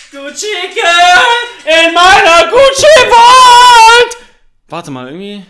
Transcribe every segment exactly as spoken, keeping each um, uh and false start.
Gucci Girl in meiner Gucci Vault! Warte mal, irgendwie...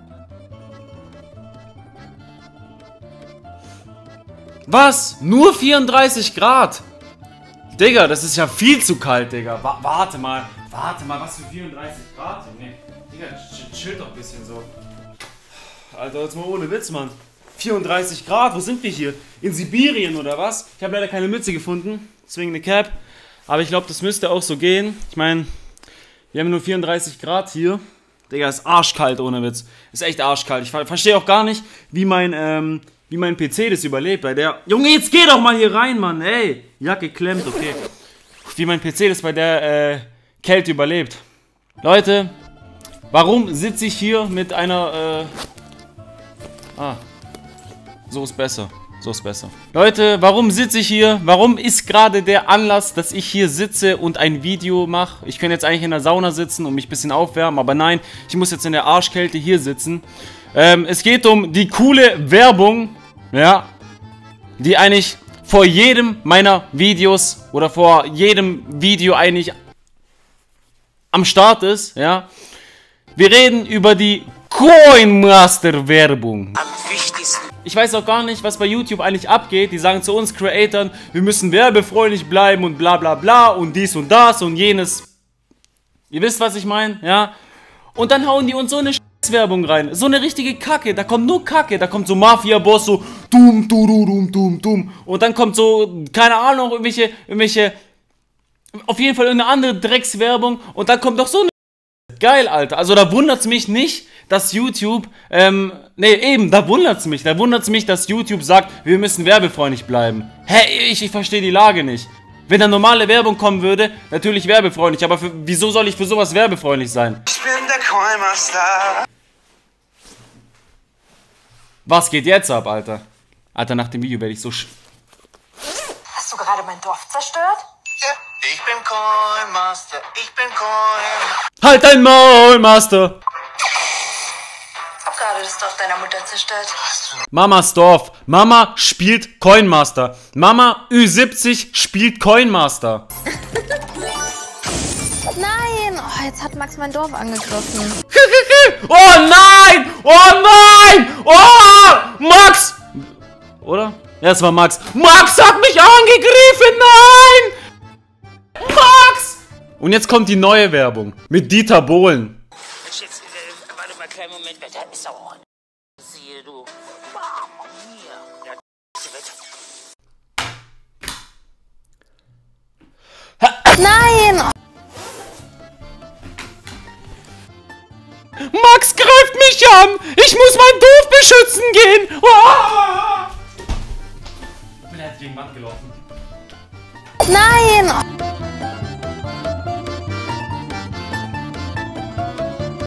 Was? Nur vierunddreißig Grad? Digga, das ist ja viel zu kalt, Digga. Wa warte mal, warte mal, was für vierunddreißig Grad? Nee, Digga, chill doch ein bisschen so. Alter, jetzt mal ohne Witz, Mann. vierunddreißig Grad, wo sind wir hier? In Sibirien oder was? Ich habe leider keine Mütze gefunden, deswegen eine Cap. Aber ich glaube, das müsste auch so gehen. Ich meine, wir haben nur vierunddreißig Grad hier. Digga, ist arschkalt, ohne Witz. Ist echt arschkalt. Ich ver verstehe auch gar nicht, wie mein, ähm, wie mein P C das überlebt. Bei der... Junge, jetzt geh doch mal hier rein, Mann. Ey, Jacke klemmt, okay. Wie mein P C das bei der äh, Kälte überlebt. Leute, warum sitze ich hier mit einer... Äh ah, so ist besser. So ist besser. Leute, warum sitze ich hier? Warum ist gerade der Anlass, dass ich hier sitze und ein Video mache? Ich könnte jetzt eigentlich in der Sauna sitzen und mich ein bisschen aufwärmen, aber nein, ich muss jetzt in der Arschkälte hier sitzen. Ähm, es geht um die coole Werbung, ja, die eigentlich vor jedem meiner Videos oder vor jedem Video eigentlich am Start ist, ja. Wir reden über die Coinmaster-Werbung. Am wichtigsten. Ich weiß auch gar nicht, was bei YouTube eigentlich abgeht. Die sagen zu uns Creatoren, wir müssen werbefreundlich bleiben und bla bla bla und dies und das und jenes. Ihr wisst, was ich meine, ja? Und dann hauen die uns so eine Werbung rein. So eine richtige Kacke. Da kommt nur Kacke. Da kommt so Mafia-Boss, so dum, dum, dum, dum, dum. Und dann kommt so, keine Ahnung, irgendwelche, irgendwelche, auf jeden Fall irgendeine andere Dreckswerbung. Und dann kommt doch so eine geil, Alter. Also da wundert es mich nicht, dass YouTube, ähm, nee, eben, da wundert es mich. Da wundert es mich, dass YouTube sagt, wir müssen werbefreundlich bleiben. Hä, ich, ich verstehe die Lage nicht. Wenn da normale Werbung kommen würde, natürlich werbefreundlich. Aber für, wieso soll ich für sowas werbefreundlich sein? Ich bin der Coinmaster. Was geht jetzt ab, Alter? Alter, nach dem Video werde ich so sch... Hast du gerade mein Dorf zerstört? Ja, ich bin Coinmaster, ich bin Coin... Halt dein Maul, Master! Ich hab gerade das Dorf deiner Mutter zerstört. Mamas Dorf. Mama spielt Coinmaster. Mama Ü siebzig spielt Coinmaster. Nein! Oh, jetzt hat Max mein Dorf angegriffen. Oh nein! Oh nein! Oh! Max! Oder? Ja, es war Max. Max hat mich angegriffen! Nein! Max! Und jetzt kommt die neue Werbung. Mit Dieter Bohlen. Jetzt, äh, warte mal, kleinen Moment, da ist auch ein siehe du. Hier. Nein! Max greift mich an! Ich muss mein Dorf beschützen gehen! Oh! Ich bin halt gegen die Wand gelaufen. Nein!